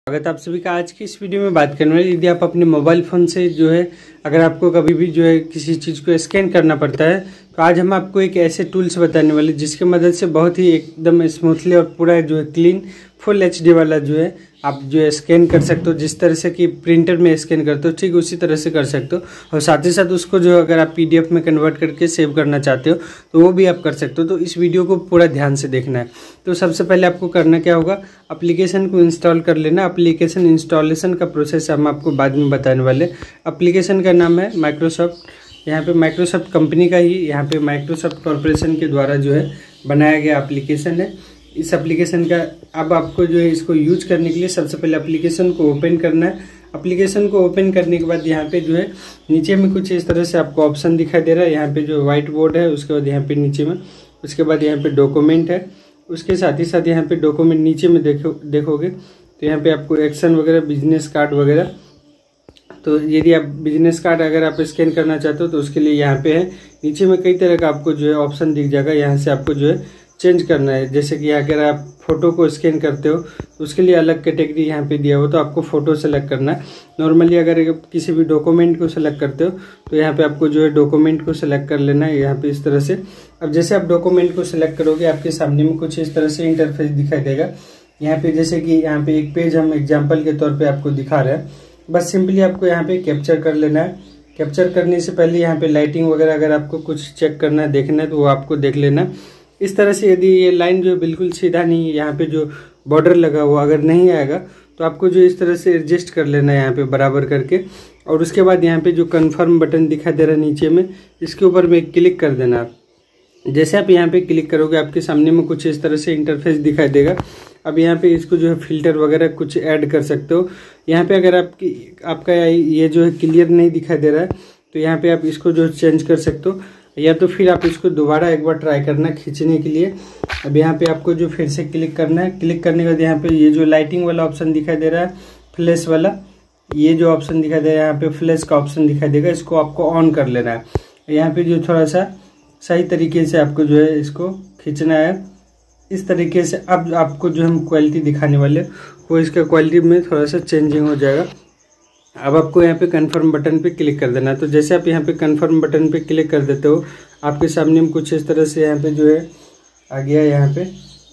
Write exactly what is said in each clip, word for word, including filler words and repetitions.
स्वागत आप सभी का। आज की इस वीडियो में बात करने वाले, यदि आप अपने मोबाइल फ़ोन से जो है अगर आपको कभी भी जो है किसी चीज़ को स्कैन करना पड़ता है, तो आज हम आपको एक ऐसे टूल्स बताने वाले जिसकी मदद से बहुत ही एकदम स्मूथली और पूरा जो है क्लीन फुल एच डी वाला जो है आप जो है स्कैन कर सकते हो। जिस तरह से कि प्रिंटर में स्कैन करते हो ठीक उसी तरह से कर सकते हो, और साथ ही साथ उसको जो अगर आप पीडीएफ में कन्वर्ट करके सेव करना चाहते हो तो वो भी आप कर सकते हो। तो इस वीडियो को पूरा ध्यान से देखना है। तो सबसे पहले आपको करना क्या होगा, एप्लीकेशन को इंस्टॉल कर लेना। एप्लीकेशन इंस्टॉलेशन का प्रोसेस हम आपको बाद में बताने वाले। एप्लीकेशन का नाम है माइक्रोसॉफ्ट। यहाँ पे माइक्रोसॉफ्ट कंपनी का ही यहाँ पे माइक्रोसॉफ्ट कॉर्पोरेशन के द्वारा जो है बनाया गया एप्लीकेशन है। इस एप्लीकेशन का अब आपको जो है इसको यूज करने के लिए सबसे पहले एप्लीकेशन को ओपन करना है। एप्लीकेशन को ओपन करने के बाद यहाँ पे जो है नीचे में कुछ इस तरह से आपको ऑप्शन दिखाई दे रहा है। यहाँ पे जो व्हाइट बोर्ड है, उसके बाद यहाँ पे नीचे में, उसके बाद यहाँ पे डॉक्यूमेंट है, उसके साथ ही साथ यहाँ पे डॉक्यूमेंट नीचे में देखो देखोगे तो यहाँ पे आपको एक्शन वगैरह, बिजनेस कार्ड वगैरह। तो यदि आप बिजनेस कार्ड अगर आप स्कैन करना चाहते हो तो उसके लिए यहाँ पे है। नीचे में कई तरह का आपको जो है ऑप्शन दिख जाएगा, यहाँ से आपको जो है चेंज करना है। जैसे कि अगर आप फोटो को स्कैन करते हो तो उसके लिए अलग कैटेगरी यहाँ पे दिया हो, तो आपको फोटो सेलेक्ट करना है। नॉर्मली अगर किसी भी डॉक्यूमेंट को सेलेक्ट करते हो तो यहाँ पे आपको जो है डॉक्यूमेंट को सेलेक्ट कर लेना है यहाँ पे इस तरह से। अब जैसे आप डॉक्यूमेंट को सिलेक्ट करोगे आपके सामने में कुछ इस तरह से इंटरफेस दिखाई देगा। यहाँ पे जैसे कि यहाँ पे एक पेज हम एग्जाम्पल के तौर पर आपको दिखा रहे हैं। बस सिंपली आपको यहाँ पे कैप्चर कर लेना है। कैप्चर करने से पहले यहाँ पे लाइटिंग वगैरह अगर आपको कुछ चेक करना है, देखना है, तो वो आपको देख लेना है। इस तरह से यदि ये लाइन जो बिल्कुल सीधा नहीं है, यहाँ पे जो बॉर्डर लगा हुआ अगर नहीं आएगा तो आपको जो इस तरह से एडजस्ट कर लेना है यहाँ पे बराबर करके। और उसके बाद यहाँ पे जो कन्फर्म बटन दिखाई दे रहा है नीचे में, इसके ऊपर में क्लिक कर देना आप। जैसे आप यहाँ पे क्लिक करोगे आपके सामने में कुछ इस तरह से इंटरफेस दिखाई देगा। अब यहाँ पे इसको जो है फिल्टर वगैरह कुछ ऐड कर सकते हो। यहाँ पे अगर आपकी आपका ये जो है क्लियर नहीं दिखाई दे रहा है तो यहाँ पे आप इसको जो चेंज कर सकते हो, या तो फिर आप इसको दोबारा एक बार ट्राई करना खींचने के लिए। अब यहाँ पे आपको जो फिर से क्लिक करना है। क्लिक करने के बाद यहाँ पे ये जो लाइटिंग वाला ऑप्शन दिखाई दे रहा है, फ्लैश वाला, ये जो ऑप्शन दिखाई दे रहा है यहाँ पे फ्लैश का ऑप्शन दिखाई देगा, इसको आपको ऑन कर लेना है। यहाँ पे जो थोड़ा सा सही तरीके से आपको जो है इसको खींचना है इस तरीके से। अब आपको जो हम क्वालिटी दिखाने वाले वो इसका क्वालिटी में थोड़ा सा चेंजिंग हो जाएगा। अब आपको यहाँ पे कंफर्म बटन पे क्लिक कर देना है। तो जैसे आप यहाँ पे कंफर्म बटन पे क्लिक कर देते हो आपके सामने में कुछ इस तरह से यहाँ पे जो है आ गया यहाँ पे।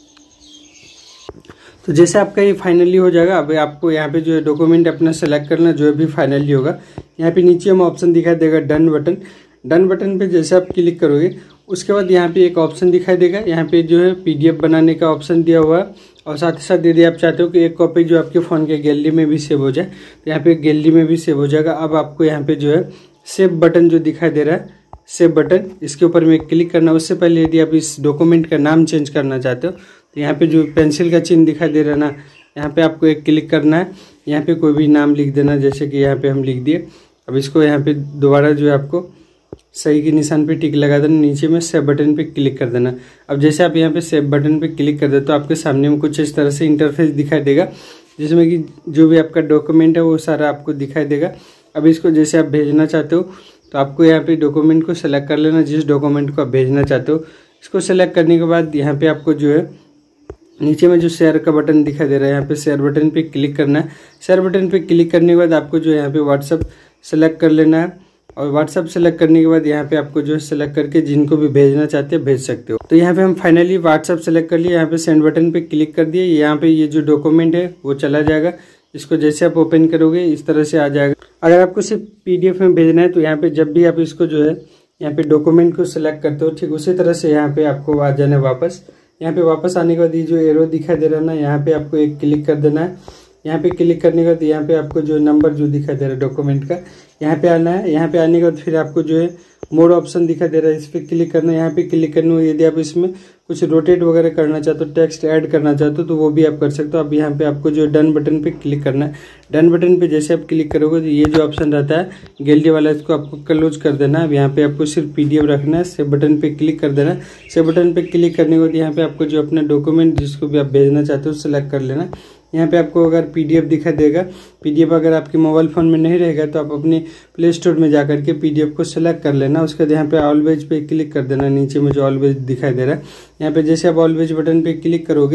तो जैसे आपका ये फाइनली हो जाएगा, अब आपको यहाँ पे जो है डॉक्यूमेंट अपना सेलेक्ट करना जो भी फाइनली होगा। यहाँ पे नीचे में ऑप्शन दिखाई देगा डन बटन। डन बटन पे जैसे आप क्लिक करोगे उसके बाद यहाँ पे एक ऑप्शन दिखाई देगा, यहाँ पे जो है पीडीएफ बनाने का ऑप्शन दिया हुआ है। और साथ ही साथ यदि आप चाहते हो कि एक कॉपी जो आपके फ़ोन के गैलरी में भी सेव हो जाए तो यहाँ पे गैलरी में भी सेव हो जाएगा। अब आपको यहाँ पे जो है सेव बटन जो दिखाई दे रहा है, सेव बटन, इसके ऊपर में क्लिक करना। उससे पहले यदि आप इस डॉक्यूमेंट का नाम चेंज करना चाहते हो तो यहाँ पे जो पेंसिल का चिन्ह दिखाई दे रहा है ना, यहाँ पे आपको एक क्लिक करना है। यहाँ पे कोई भी नाम लिख देना, जैसे कि यहाँ पे हम लिख दिए। अब इसको यहाँ पे दोबारा जो है आपको सही के निशान पे टिक लगा देना, नीचे में सेव बटन पे क्लिक कर देना। अब जैसे आप यहाँ पे सेव बटन पे क्लिक कर देते हो आपके सामने में कुछ इस तरह से इंटरफेस दिखाई देगा, जिसमें कि जो भी आपका डॉक्यूमेंट है वो सारा आपको दिखाई देगा। अब इसको जैसे आप भेजना चाहते हो तो आपको यहाँ पे डॉक्यूमेंट को सेलेक्ट कर लेना, जिस डॉक्यूमेंट को आप भेजना चाहते हो। इसको सेलेक्ट करने के बाद यहाँ पे आपको जो है नीचे में जो शेयर का बटन दिखाई दे रहा है, यहाँ पे शेयर बटन पे क्लिक करना है। शेयर बटन पे क्लिक करने के बाद आपको जो है यहाँ पे व्हाट्सअप सेलेक्ट कर लेना है। और व्हाट्सअप सेलेक्ट करने के बाद यहाँ पे आपको जो है सेलेक्ट करके जिनको भी भेजना चाहते हैं भेज सकते हो। तो यहाँ पे हम फाइनली व्हाट्सअप सेलेक्ट कर लिए, यहाँ पे सेंड बटन पे क्लिक कर दिए। यहाँ पे ये जो डॉक्यूमेंट है वो चला जाएगा। इसको जैसे आप ओपन करोगे इस तरह से आ जाएगा। अगर आपको सिर्फ पीडीएफ में भेजना है तो यहाँ पे जब भी आप इसको जो है यहाँ पे डॉक्यूमेंट को सिलेक्ट करते हो ठीक उसी तरह से यहाँ पे आपको आ जाना है वापस। यहाँ पे वापस आने के बाद ये जो एरो दिखाई दे रहा है ना, यहाँ पे आपको एक क्लिक कर देना है। यहाँ पे क्लिक करने के बाद यहाँ पे आपको जो नंबर जो दिखाई दे रहा है डॉक्यूमेंट का, यहाँ पे आना है। यहाँ पे आने के बाद फिर आपको जो है मोड ऑप्शन दिखाई दे रहा है, इस पर क्लिक करना है। यहाँ पे क्लिक करने में यदि आप इसमें कुछ रोटेट वगैरह करना चाहते हो, टेक्स्ट ऐड करना चाहते हो तो वो भी आप कर सकते हो। अब यहाँ पे आपको जो डन बटन पे क्लिक करना है। डन बटन पे जैसे आप क्लिक करोगे तो ये जो ऑप्शन रहता है गैलरी वाला, इसको आपको क्लोज कर देना है। अब यहाँ पे आपको सिर्फ पीडीएफ रखना है। सेव बटन पे क्लिक कर देना। सेव बटन पे क्लिक करने के बाद यहाँ पे आपको जो अपना डॉक्यूमेंट जिसको भी आप भेजना चाहते हो सेलेक्ट कर लेना। यहाँ पे आपको अगर पीडीएफ दिखाई देगा, पीडीएफ अगर आपके मोबाइल फ़ोन में नहीं रहेगा तो आप अपने प्ले स्टोर में जा करके पीडीएफ को सेलेक्ट कर लेना। उसके बाद यहाँ पे ऑलवेज पे क्लिक कर देना, नीचे में जो ऑलवेज दिखाई दे रहा है। यहाँ पे जैसे आप ऑलवेज बटन पे क्लिक करोगे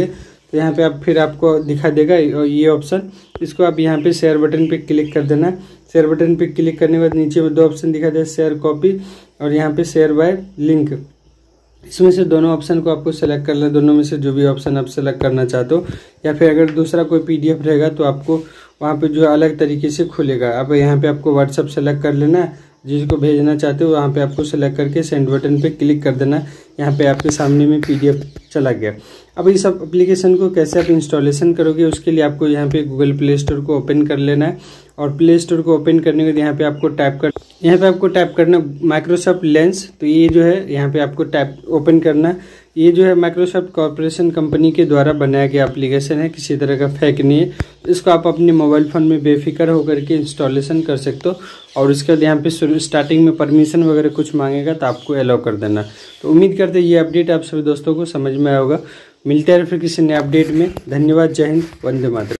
तो यहाँ पे आप फिर आपको दिखा देगा ये ऑप्शन। इसको आप यहाँ पे शेयर बटन पे क्लिक कर देना। शेयर बटन पे क्लिक करने के बाद नीचे में दो ऑप्शन दिखा दे, शेयर कॉपी और यहाँ पे शेयर बाय लिंक। इसमें से दोनों ऑप्शन को आपको सेलेक्ट कर लेना, दोनों में से जो भी ऑप्शन आप सेलेक्ट करना चाहते हो। या फिर अगर दूसरा कोई पीडीएफ रहेगा तो आपको वहाँ पे जो अलग तरीके से खुलेगा। अब यहाँ पे आपको व्हाट्सअप सेलेक्ट कर लेना, जिसको भेजना चाहते हो वहाँ पे आपको सेलेक्ट करके सेंड बटन पे क्लिक कर देना। यहाँ पे आपके सामने में पीडीएफ चला गया। अब इस एप्लीकेशन को कैसे आप इंस्टॉलेशन करोगे, उसके लिए आपको यहाँ पे गूगल प्ले स्टोर को ओपन कर लेना है। और प्ले स्टोर को ओपन करने के बाद यहाँ पे आपको टाइप कर यहाँ पे आपको टाइप करना माइक्रोसॉफ्ट लेंस। तो ये जो है यहाँ पे आपको टाइप ओपन करना। ये जो है माइक्रोसॉफ्ट कॉर्पोरेशन कंपनी के द्वारा बनाया गया एप्लीकेशन है, किसी तरह का फेक नहीं है। इसको आप अपने मोबाइल फ़ोन में बेफिक्र होकर के इंस्टॉलेशन कर सकते हो। और उसके बाद यहाँ पे स्टार्टिंग में परमिशन वगैरह कुछ मांगेगा तो आपको अलाउ कर देना। तो उम्मीद करते हैं ये अपडेट आप सभी दोस्तों को समझ में आया होगा। मिलते हैं फिर किसी नए अपडेट में। धन्यवाद। जय हिंद। वंदे मातरम।